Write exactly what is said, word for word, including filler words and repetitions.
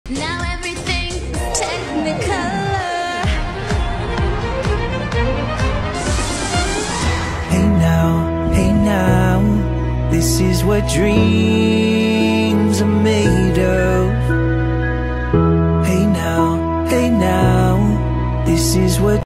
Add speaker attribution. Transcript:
Speaker 1: Now everything's technicolor.
Speaker 2: Hey now, hey now, this is what dreams are made of. Hey now, hey now, this is what